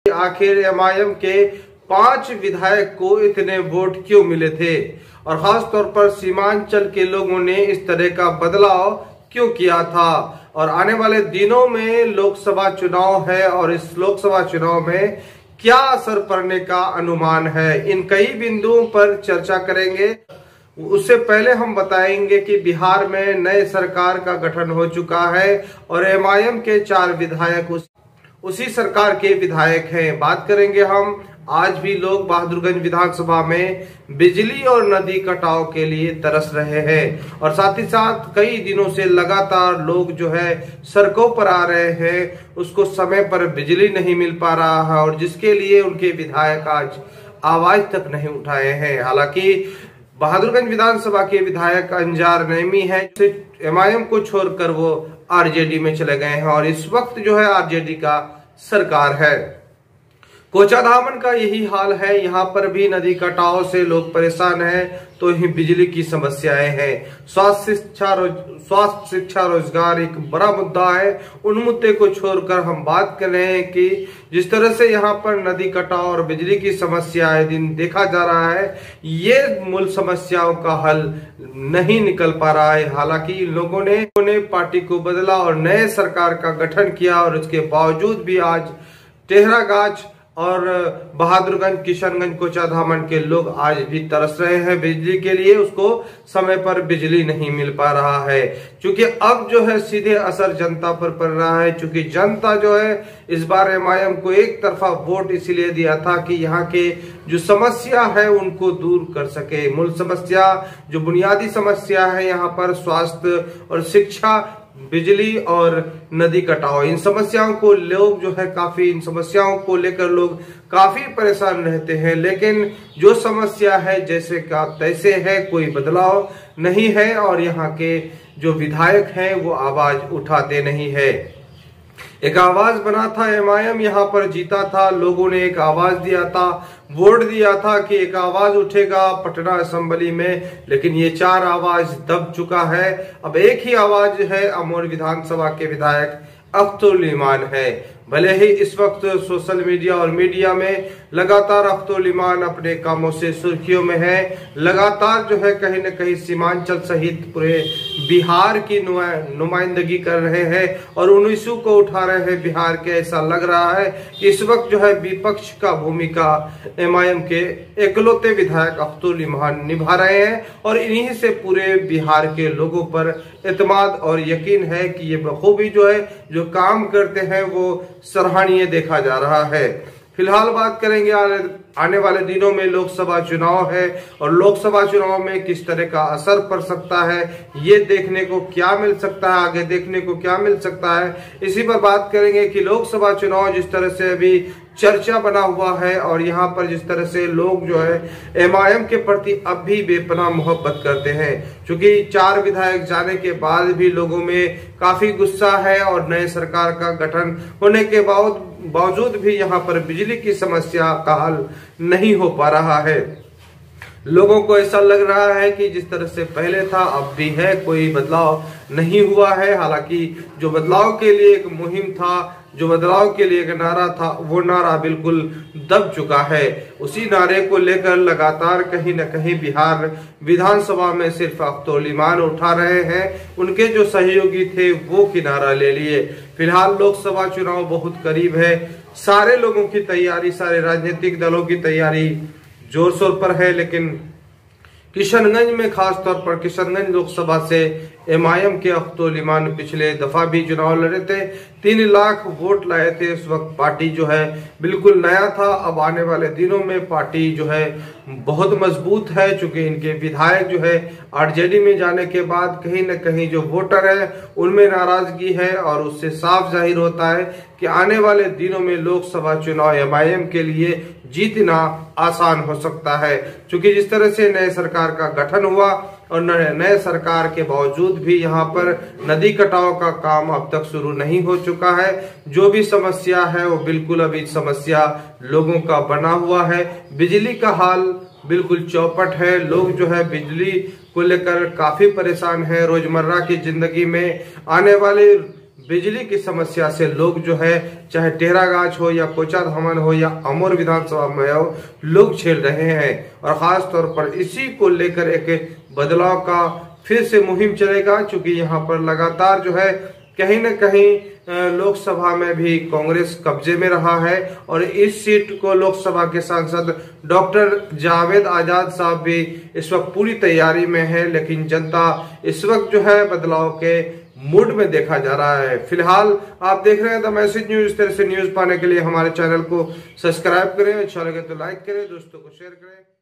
आखिर एमआईएम के 5 विधायक को इतने वोट क्यों मिले थे और खास तौर पर सीमांचल के लोगों ने इस तरह का बदलाव क्यों किया था। और आने वाले दिनों में लोकसभा चुनाव है और इस लोकसभा चुनाव में क्या असर पड़ने का अनुमान है, इन कई बिंदुओं पर चर्चा करेंगे। उससे पहले हम बताएंगे कि बिहार में नए सरकार का गठन हो चुका है और एमआईएम के 4 विधायक उसी सरकार के विधायक हैं। बात करेंगे हम, आज भी लोग बहादुरगंज विधानसभा में बिजली और नदी कटाव के लिए तरस रहे हैं और साथ ही साथ कई दिनों से लगातार लोग जो है सड़कों पर आ रहे हैं, उसको समय पर बिजली नहीं मिल पा रहा है और जिसके लिए उनके विधायक आज आवाज तक नहीं उठाए हैं। हालांकि बहादुरगंज विधानसभा के विधायक अंजार नईमी है, एमआईएम को छोड़कर वो आरजेडी में चले गए हैं और इस वक्त जो है आरजेडी का सरकार है। कोचाधामन का यही हाल है, यहाँ पर भी नदी कटाव से लोग परेशान हैं, तो ही बिजली की समस्याएं हैं। स्वास्थ्य शिक्षा रोजगार एक बड़ा मुद्दा है। उन मुद्दे को छोड़कर हम बात कर रहे हैं कि जिस तरह से यहाँ पर नदी कटाव और बिजली की समस्या आए दिन देखा जा रहा है, ये मूल समस्याओं का हल नहीं निकल पा रहा है। हालांकि लोगों ने पार्टी को बदला और नए सरकार का गठन किया और उसके बावजूद भी आज टेहरागाछ और बहादुरगंज, किशनगंज, कोचाधामन के लोग आज भी तरस रहे हैं बिजली के लिए। उसको समय पर बिजली नहीं मिल पा रहा है, क्योंकि अब जो है सीधे असर जनता पर पड़ रहा है। क्योंकि जनता जो है इस बार एमआईएम को एक तरफा वोट इसीलिए दिया था कि यहाँ के जो समस्या है उनको दूर कर सके। मूल समस्या, जो बुनियादी समस्या है यहाँ पर स्वास्थ्य और शिक्षा, बिजली और नदी कटाव, इन समस्याओं को लोग जो है इन समस्याओं को लेकर लोग काफी परेशान रहते हैं। लेकिन जो समस्या है जैसे का तैसे है, कोई बदलाव नहीं है और यहाँ के जो विधायक हैं वो आवाज उठाते नहीं है। एक आवाज बना था एमआईएम, यहाँ पर जीता था, लोगों ने एक आवाज दिया था, वोट दिया था कि एक आवाज उठेगा पटना असेंबली में, लेकिन ये 4 आवाज दब चुका है। अब एक ही आवाज है, अमोर विधानसभा के विधायक अख्तरुल ईमान है। भले ही इस वक्त सोशल मीडिया और मीडिया में लगातार अख्तरुल ईमान अपने कामों से सुर्खियों में है, लगातार जो है कहीं न कहीं सीमांचल सहित पूरे बिहार की नुमाइंदगी कर रहे हैं और उन इशू को उठा रहे हैं बिहार के। ऐसा लग रहा है कि इस वक्त जो है विपक्ष का भूमिका एमआईएम के इकलौते विधायक अख्तरुल ईमान निभा रहे हैं और इन्हीं से पूरे बिहार के लोगों पर एतमाद और यकीन है कि ये बखूबी जो है जो काम करते हैं वो सराहनीय देखा जा रहा है। फिलहाल बात करेंगे आने वाले दिनों में लोकसभा चुनाव है और लोकसभा चुनाव में किस तरह का असर पड़ सकता है, ये देखने को क्या मिल सकता है, आगे देखने को क्या मिल सकता है, इसी पर बात करेंगे कि लोकसभा चुनाव जिस तरह से अभी चर्चा बना हुआ है और यहाँ पर जिस तरह से लोग जो है एमआईएम के प्रति अब भी बेपनाह मोहब्बत करते हैं, क्योंकि 4 विधायक जाने के बाद भी लोगों में काफी गुस्सा है और नए सरकार का गठन होने के बावजूद भी यहाँ पर बिजली की समस्या का हल नहीं हो पा रहा है। लोगों को ऐसा लग रहा है कि जिस तरह से पहले था अब भी है, कोई बदलाव नहीं हुआ है। हालांकि जो बदलाव के लिए एक मुहिम था, जो बदलाव के लिए एक नारा था, वो नारा बिल्कुल दब चुका है। उसी नारे को लेकर लगातार कहीं न कहीं बिहार विधानसभा में सिर्फ अख्तरुल ईमान उठा रहे हैं, उनके जो सहयोगी थे वो किनारा ले लिए। फिलहाल लोकसभा चुनाव बहुत करीब है, सारे लोगों की तैयारी, सारे राजनीतिक दलों की तैयारी जोर शोर पर है, लेकिन किशनगंज में खास तौर पर किशनगंज लोकसभा से एमआईएम के अख्तरुल ईमान पिछले दफा भी चुनाव लड़े थे, 3 लाख वोट लाए थे। उस वक्त पार्टी जो है बिल्कुल नया था। अब आने वाले दिनों में पार्टी जो है बहुत मजबूत है, चूंकि इनके विधायक जो है आरजेडी में जाने के बाद कहीं न कहीं जो वोटर है उनमें नाराजगी है और उससे साफ जाहिर होता है कि आने वाले दिनों में लोकसभा चुनाव एमआईएम के लिए जीतना आसान हो सकता है। क्योंकि जिस तरह से नए सरकार का गठन हुआ और नए सरकार के बावजूद भी यहाँ पर नदी कटाव का काम अब तक शुरू नहीं हो चुका है। जो भी समस्या है वो बिल्कुल अभी समस्या लोगों का बना हुआ है। बिजली का हाल बिल्कुल चौपट है, लोग जो है बिजली को लेकर काफी परेशान है। रोजमर्रा की जिंदगी में आने वाले बिजली की समस्या से लोग जो है, चाहे टेरागाछ हो या कोचाधामन हो या अमोर विधानसभा में हो, लोग झेल रहे हैं। और खास तौर पर इसी को लेकर एक बदलाव का फिर से मुहिम चलेगा, क्योंकि यहाँ पर लगातार जो है कहीं न कहीं लोकसभा में भी कांग्रेस कब्जे में रहा है। और इस सीट को लोकसभा के सांसद डॉक्टर जावेद आजाद साहब भी इस वक्त पूरी तैयारी में है, लेकिन जनता इस वक्त जो है बदलाव के मूड में देखा जा रहा है। फिलहाल आप देख रहे हैं द मैसेज न्यूज। इस तरह से न्यूज पाने के लिए हमारे चैनल को सब्सक्राइब करें, अच्छा लगे तो लाइक करें, दोस्तों को शेयर करें।